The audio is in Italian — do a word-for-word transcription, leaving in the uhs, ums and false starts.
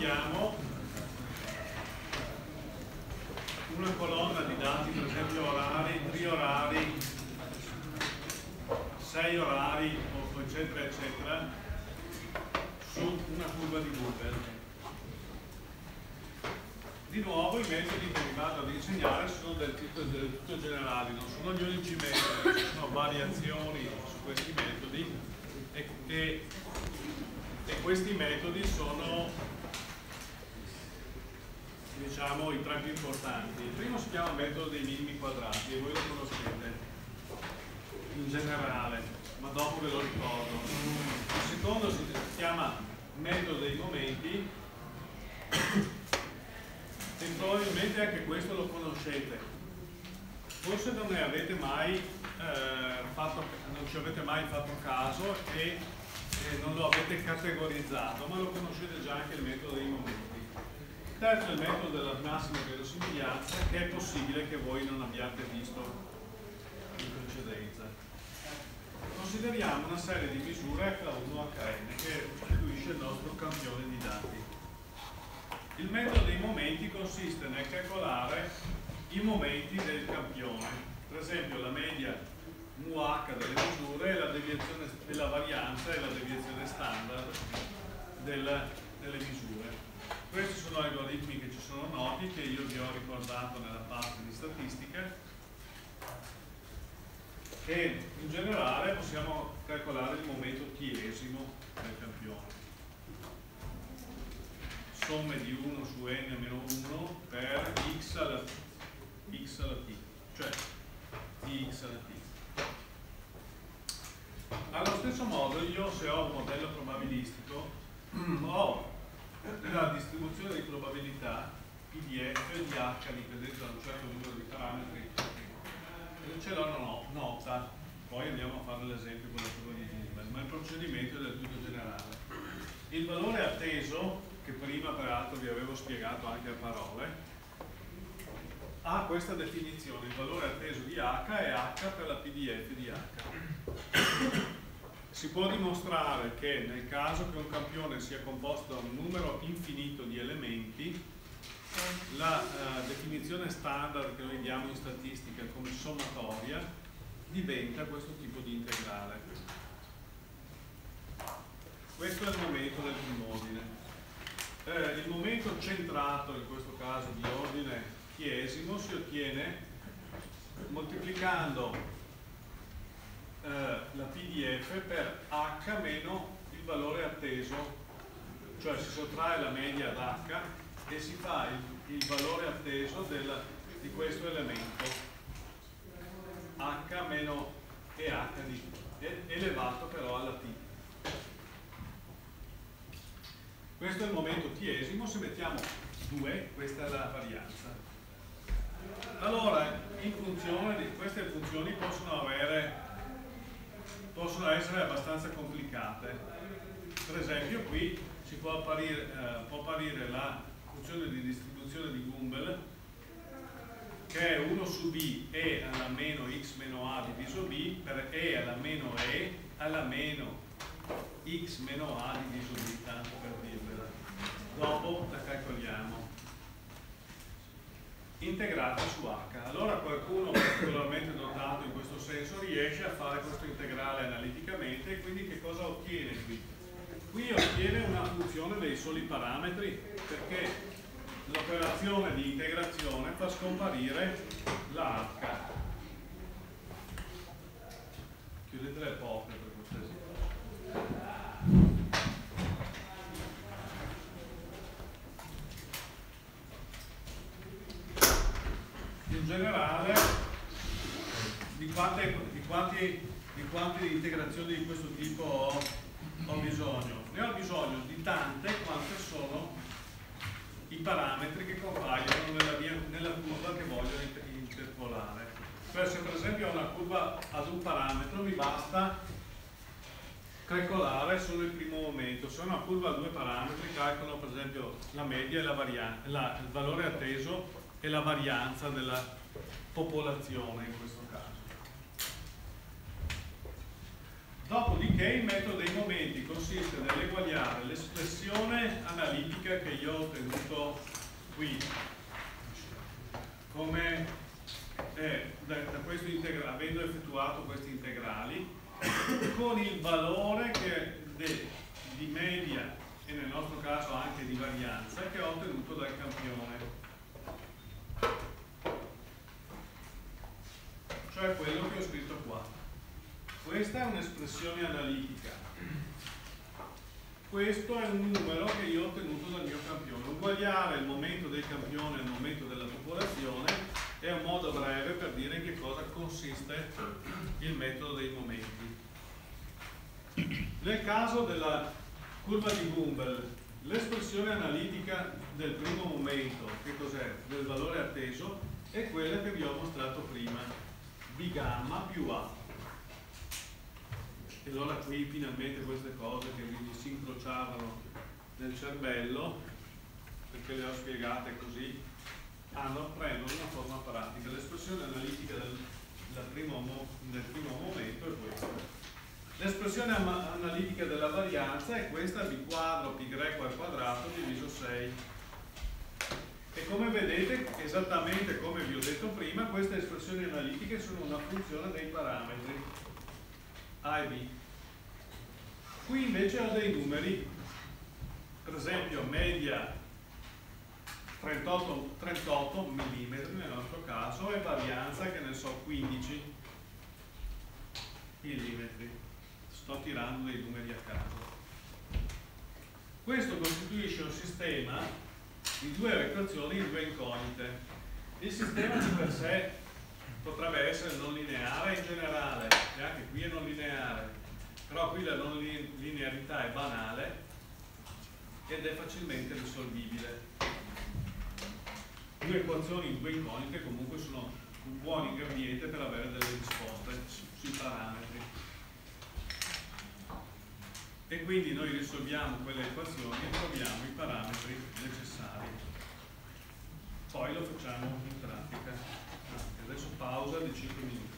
vogliamo una colonna di dati, per esempio orari, triorari, sei orari, eccetera, eccetera, su una curva di Google. Di nuovo i metodi che vi vado ad insegnare sono del tutto, del tutto generali, non sono gli unici metodi, ci sono variazioni su questi metodi e, e, e questi metodi sono, diciamo, i tre più importanti. Il primo si chiama metodo dei minimi quadrati e voi lo conoscete in generale, ma dopo ve lo ricordo. Il secondo si chiama metodo dei momenti e probabilmente anche questo lo conoscete. Forse non ne avete mai eh, fatto, non ci avete mai fatto caso e, e non lo avete categorizzato, ma lo conoscete già anche il metodo dei momenti. Il terzo è il metodo della massima verosimiglianza, che è possibile che voi non abbiate visto in precedenza. Consideriamo una serie di misure H uno H N che costituisce il nostro campione di dati. Il metodo dei momenti consiste nel calcolare i momenti del campione, per esempio la media mu H delle misure e la, deviazione, e la varianza e la deviazione standard del, delle misure. Questi sono algoritmi che ci sono noti, che io vi ho ricordato nella parte di statistica, e in generale possiamo calcolare il momento chiesimo del campione. Somme di uno su n meno uno per x alla, x alla t, cioè dx alla t. Allo stesso modo io, se ho un modello probabilistico, ho la distribuzione di probabilità P D F di H dipendente da un certo numero di parametri, ce l'ho no, nota, poi andiamo a fare l'esempio con la curva di Google, ma il procedimento è del tutto generale. Il valore atteso, che prima peraltro vi avevo spiegato anche a parole, ha questa definizione: il valore atteso di H è H per la P D F di H. Si può dimostrare che nel caso che un campione sia composto da un numero infinito di elementi, la uh, definizione standard che noi diamo in statistica come sommatoria diventa questo tipo di integrale. Questo è il momento del primo ordine. Eh, il momento centrato, in questo caso di ordine chiesimo, si ottiene moltiplicando eh, la P D F per H meno il valore atteso, cioè si sottrae la media ad H e si fa il, il valore atteso del, di questo elemento H meno E H di, elevato però alla T. Questo è il momento chiesimo, se mettiamo due, questa è la varianza. Allora, in funzione di queste funzioni possono avere, possono essere abbastanza complicate. Per esempio qui ci può apparire, eh, può apparire la funzione di distribuzione di Gumbel, che è uno su b e alla meno x meno a diviso b per e alla meno e alla meno x meno a diviso b, tanto per dirvela. Dopo la calcoliamo. Integrata su H. Allora qualcuno particolarmente dotato in questo senso riesce a fare questo integrale analiticamente, e quindi che cosa ottiene qui? Qui ottiene una funzione dei soli parametri, perché l'operazione di integrazione fa scomparire la H. Chiudete le porte per cortesia. In generale, di quante, di quanti, di quante integrazioni di questo tipo ho, ho bisogno? Ne ho bisogno di tante quante sono i parametri che compaiono nella, mia, nella curva che voglio interpolare. Cioè, se per esempio ho una curva ad un parametro, mi basta calcolare solo il primo momento. Se ho una curva a due parametri, calcolo per esempio la media e la varianza, la, il valore atteso e la varianza della popolazione in questo caso. Dopodiché il metodo dei momenti consiste nell'eguagliare l'espressione analitica che io ho ottenuto qui come eh, da, da questo integra- avendo effettuato questi integrali con il valore che de, di media e nel nostro caso anche di varianza che ho ottenuto dal campione, cioè quello che ho scritto qua. Questa è un'espressione analitica, questo è un numero che io ho ottenuto dal mio campione. Uguagliare il momento del campione al momento della popolazione è un modo breve per dire in che cosa consiste il metodo dei momenti. Nel caso della curva di Gumbel, l'espressione analitica del primo momento, che cos'è? Del valore atteso, è quella che vi ho mostrato prima, B gamma più A. E allora qui finalmente queste cose che vi si incrociavano nel cervello, perché le ho spiegate così, hanno, prendono una forma pratica. L'espressione analitica del, del, primo, del primo momento è questa. L'espressione analitica della varianza è questa, b quadro pi greco al quadrato diviso sei. E come vedete, esattamente come vi ho detto prima, queste espressioni analitiche sono una funzione dei parametri A e B. Qui invece ho dei numeri, per esempio media trentotto, trentotto millimetri nel nostro caso e varianza, che ne so, quindici millimetri. Sto tirando dei numeri a caso. Questo costituisce un sistema di due equazioni in due incognite. Il sistema di per sé potrebbe essere non lineare in generale, e anche qui è non lineare, però qui la non linearità è banale ed è facilmente risolvibile. Due equazioni in due incognite comunque sono un buon ingrediente per avere delle risposte sui parametri. E quindi noi risolviamo quelle equazioni e troviamo i parametri necessari. Poi lo facciamo in pratica. Adesso pausa di cinque minuti.